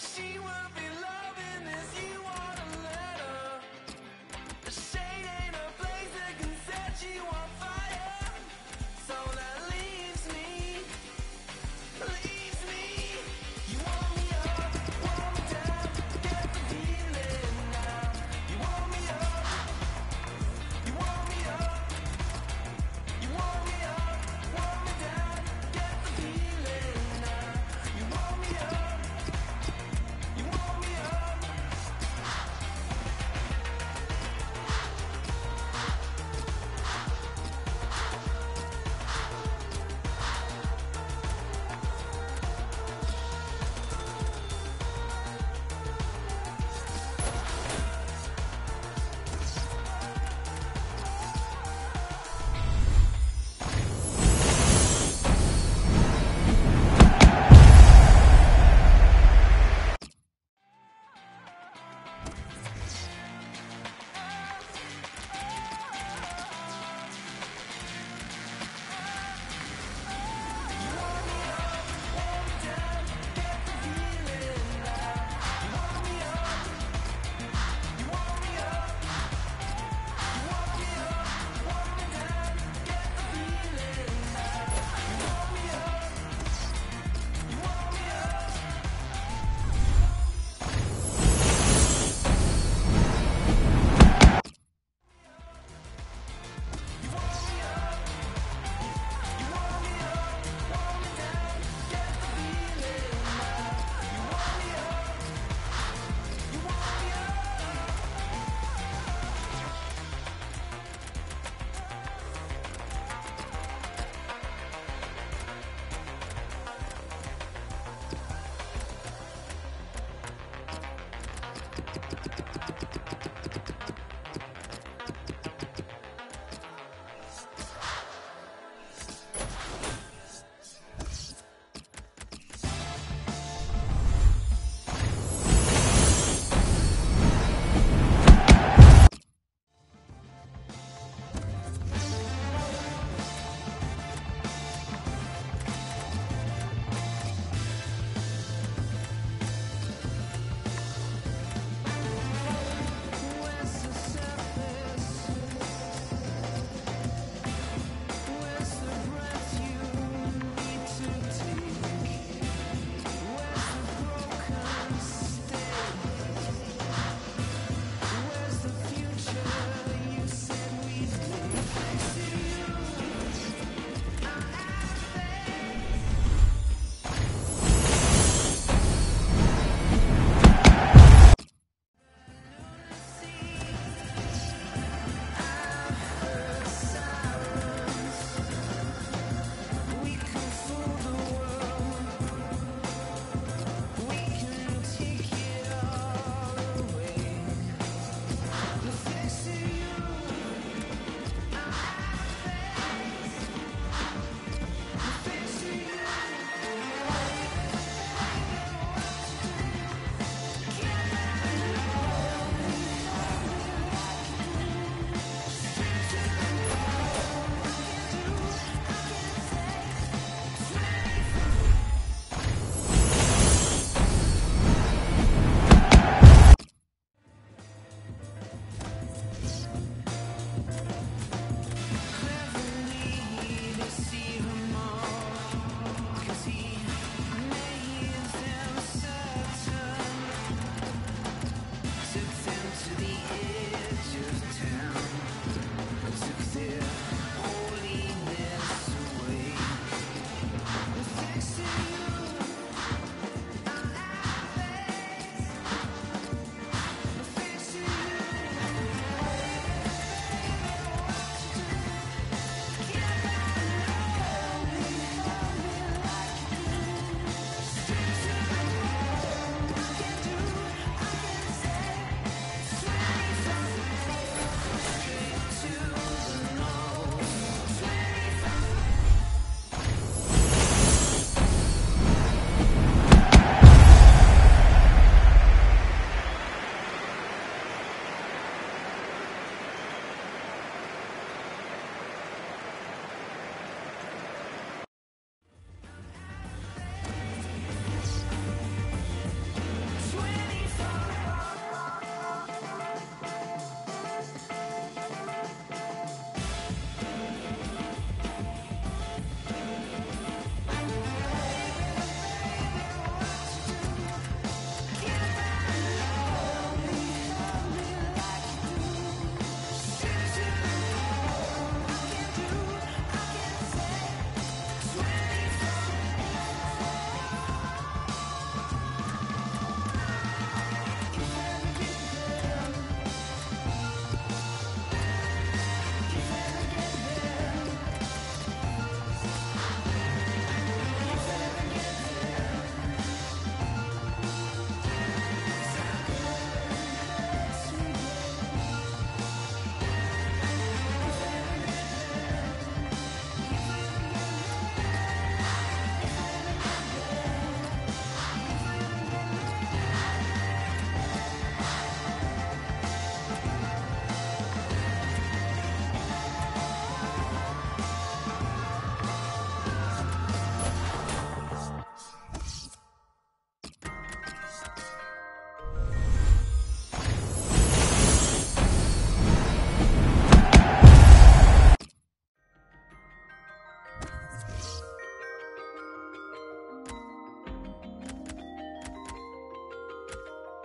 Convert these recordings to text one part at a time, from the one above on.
She will be loving this. You want a letter. The shade ain't a place that can set you on fire. So that leaves me. You warm me up, warm me down, get the feeling now. You warm me up, you warm me up, you warm me up, warm me down, get the feeling now. You warm me up, you warm me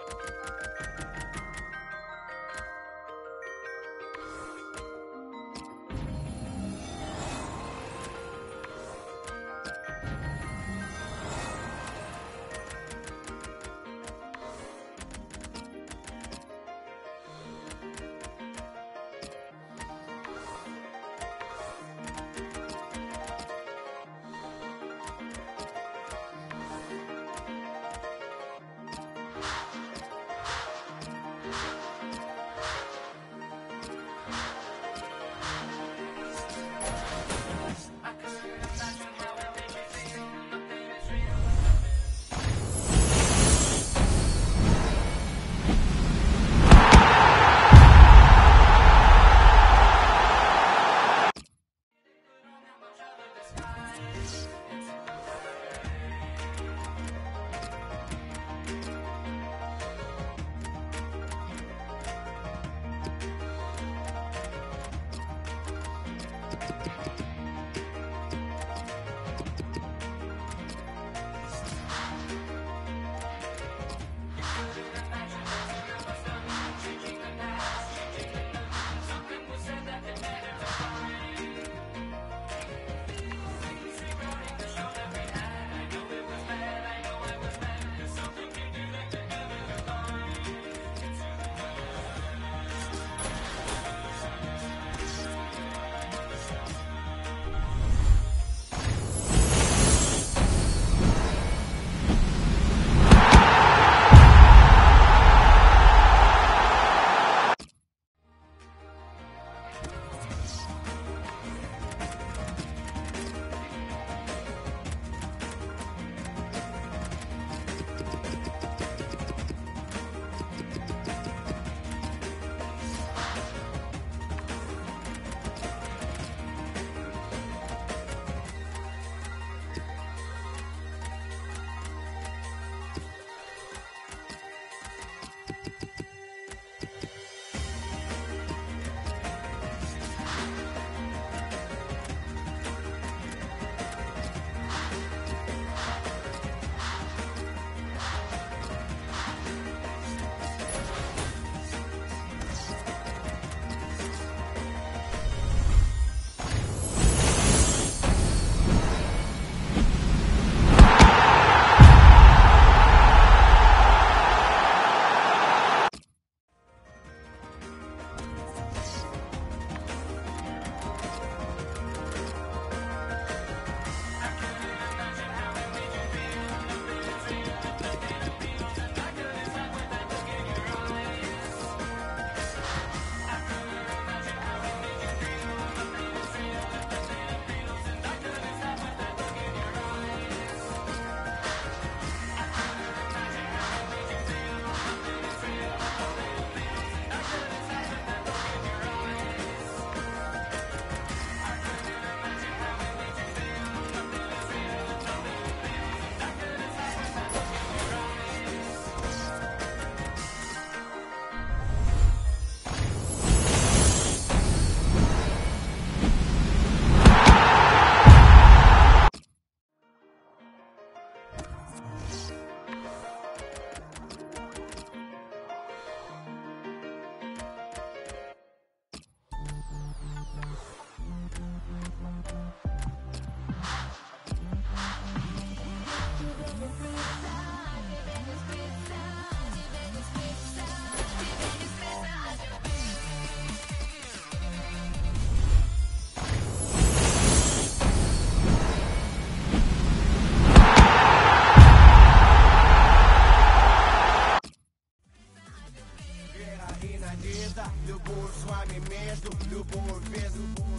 Любовь с вами между, любовь без.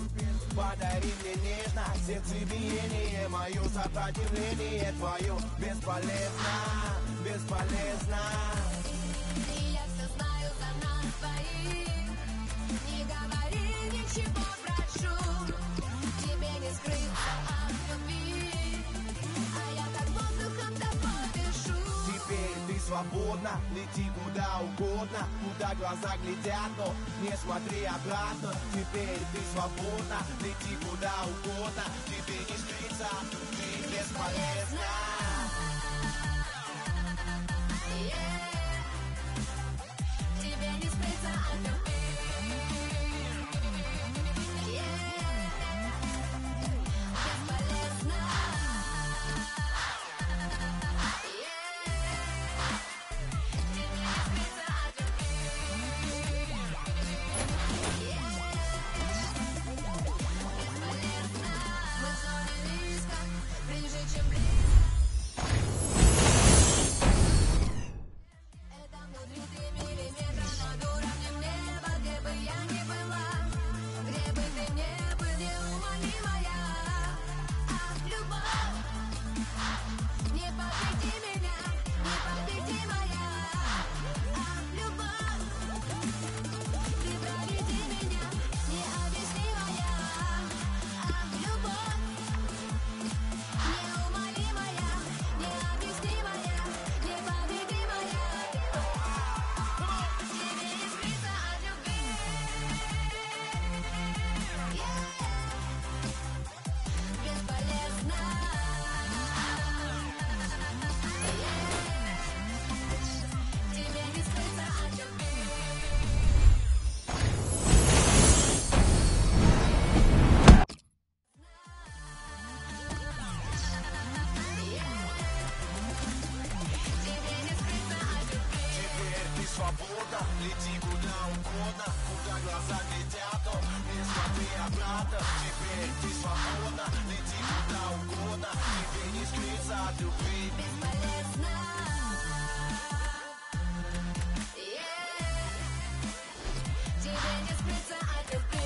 Подари мне нежно сердцебиение, мое сопротивление твое бесполезно, бесполезно. И я все знаю за нас двоих. Не говори ничего, прошу. Тебе не скрыться от любви, а я как воздухом тобой дышу. Теперь ты свободна, лети куда угодно, куда глаза глядят, но не смотри обратно. Теперь ты свободна, лети куда угодно, тебе не скрыться, ты бесполезна. свобода, лети куда угодно, куда глаза глядят, несмотря обратно. Теперь ты свободна, лети куда угодно, тебе не скрыться от любви. Бесполезно. Тебе не скрыться от любви.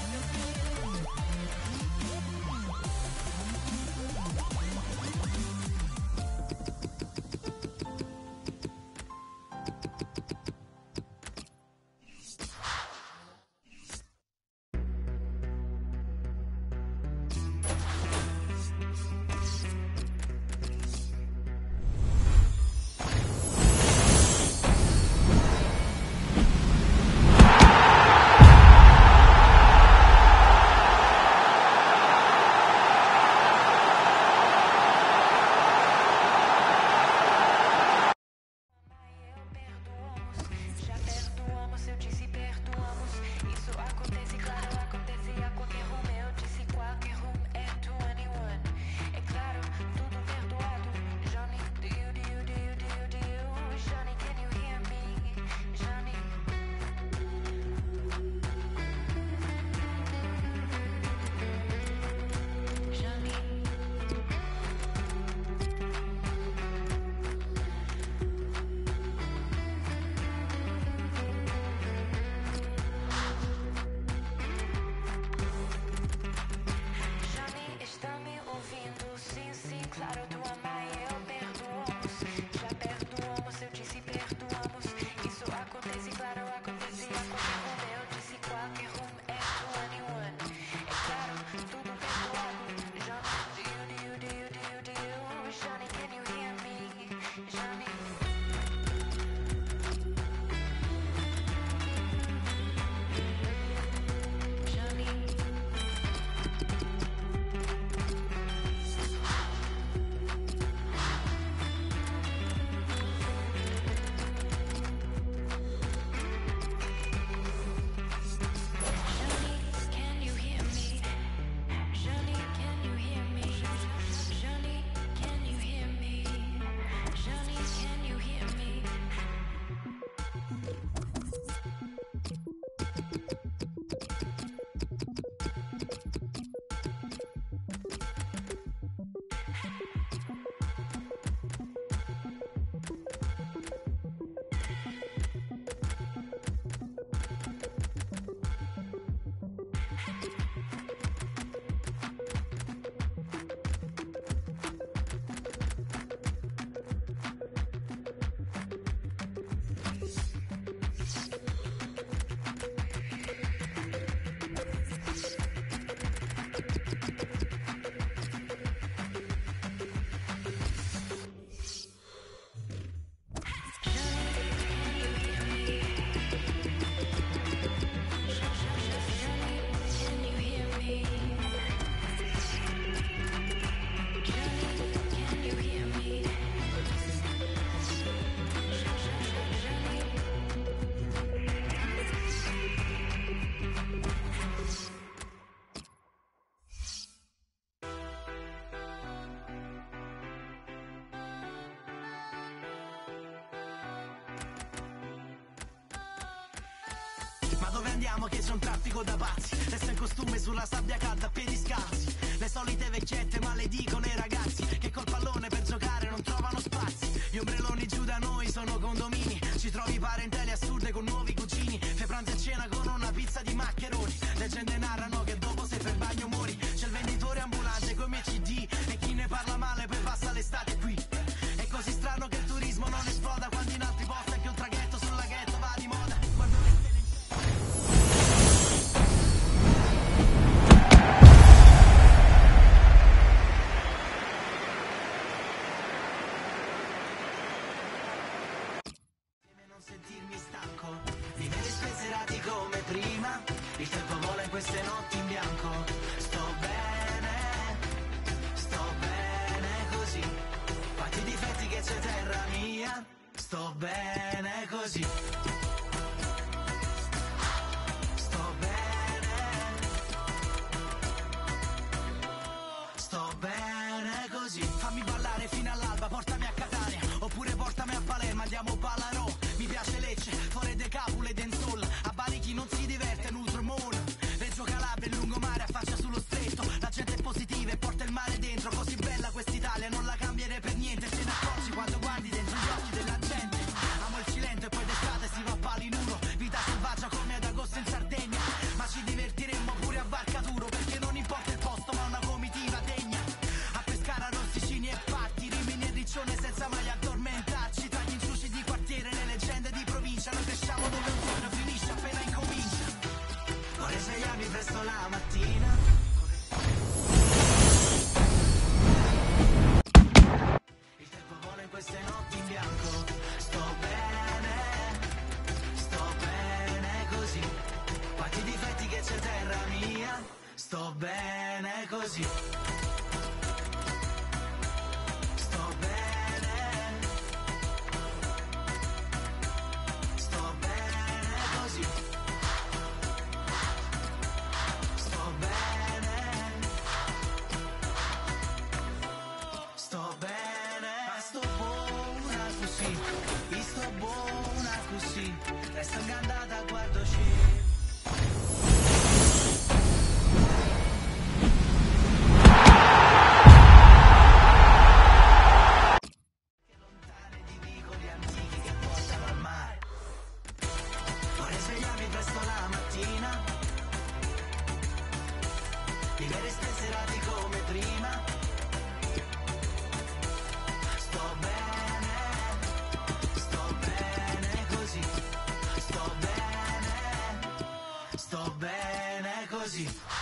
Ma dove andiamo che c'è un traffico da pazzi? Resto in costume sulla sabbia calda a piedi scalzi. Le solite vecchiette maledicono i ragazzi che col pallone per giocare non trovano spazi. Gli ombrelloni giù da noi sono condomini. Ci trovi parentele assurde con nuovi cugini. Fai pranzo e cena con una pizza di maccheroni. Leggende narrano che dopo se per bagno muori. C'è il venditore ambulante come CD e chi ne parla male poi passa l'estate qui. È così strano che il turismo non esploda quando in altri posti anche un traghetto sul laghetto va di moda. Guardo le stelle. Non sentirmi stanco, vivere spensierati come prima. Il tempo vola in queste notti in bianco. Sto bene così. Fatti i difetti che c'è terra mia. Sto bene così. Sto bene così. Fammi ballare fino all'alba, portami a Catania oppure portami a Palermo, andiamo Ballarò. Mi piace Lecce, presto la mattina. Il tempo vola in queste notti in bianco. Sto bene così. Quanti difetti che c'è terra mia. Sto bene così. Sto bene. Sto bene così. Sto bene. Sto bene. Ma sto buona così. E sto buona così. Resto ingandata guardo scemo. Vorrei svegliarmi presto la mattina, vivere spensierati come prima. Sto bene così. Sto bene così.